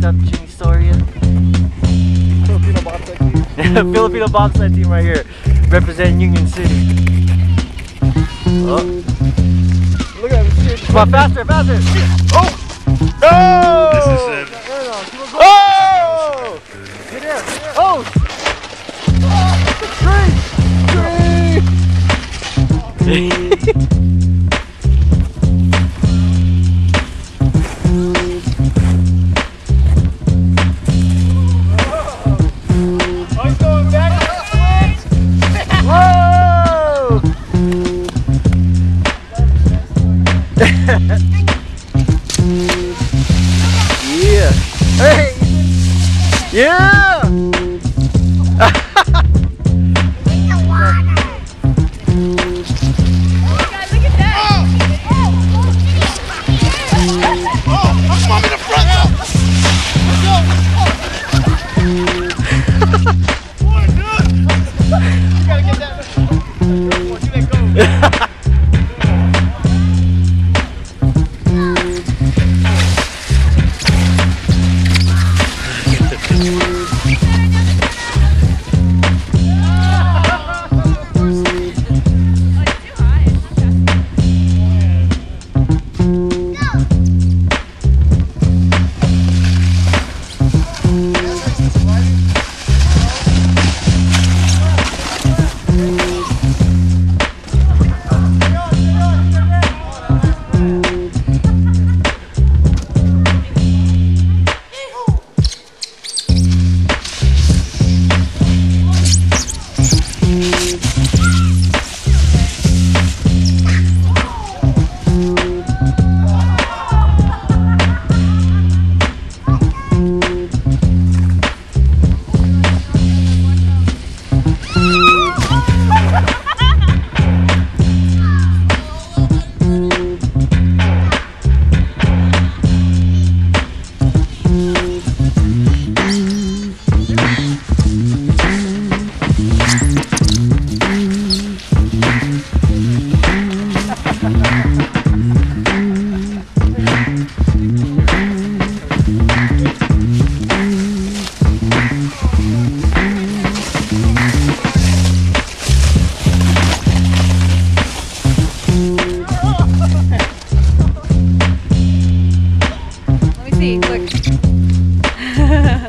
up Jimmy Soria. Filipino bobsled team. Filipino bobsled team right here, representing Union City. Oh. Look at him. Come on, faster, faster! Oh! No! This is it. Oh! Get there, get there. Oh! Tree! Yeah. Hey. Yeah. Let me see, look.